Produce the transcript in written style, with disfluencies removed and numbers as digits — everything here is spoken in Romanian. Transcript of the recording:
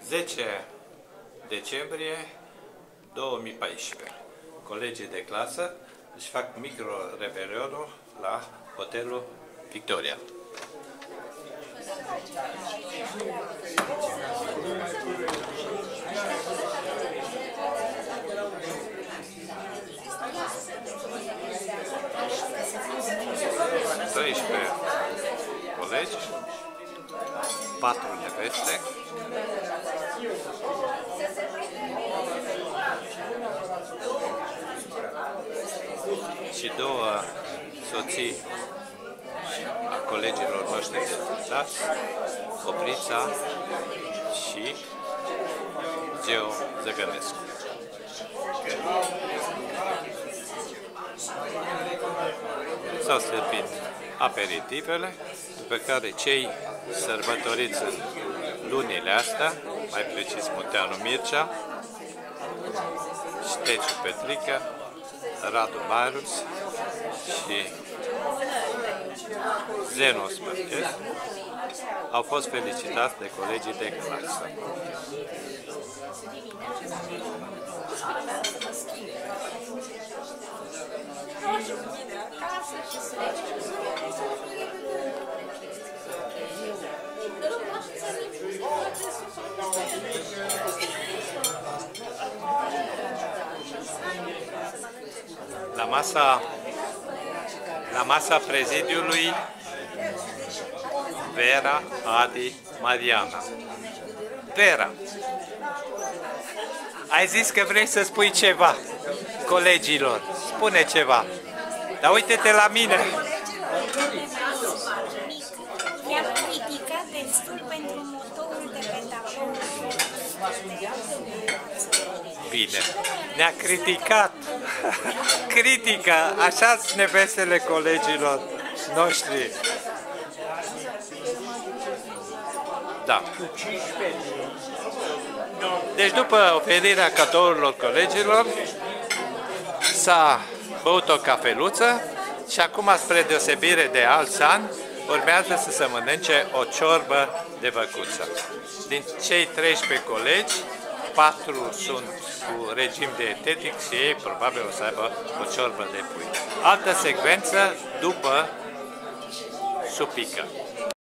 10 decembrie 2014. Colegii de clasă își fac micro-revelionul la Hotelul Victoria. Colegi, 4 neveste, și 2 soții a colegilor noștri de clas, Oprița și Geo Zăgănescu. S-au servit aperitivele, după care cei sărbătoriți în lunile astea, mai precis Munteanu Mircea, Șteciu Petrică, Radu Marius și Zeno Spărches, au fost felicitați de colegii de clasă. La masa prezidiului, Vera, Adi, Mariana. Vera, ai zis că vrei să spui ceva colegilor. Spune ceva. Dar uite-te la mine. Ne-am criticat destul pentru motorul de pe tabou. Bine. Ne-a criticat. Critică. Așa-s nevestele colegilor noștri. Da. Deci după oferirea cadourilor colegilor, s-a băut o cafeluță și acum, spre deosebire de alți ani, urmează să se mănânce o ciorbă de văcuță. Din cei 13 colegi, 4 sunt cu regim dietetic și ei probabil o să aibă o ciorbă de pui. Altă secvență după supică.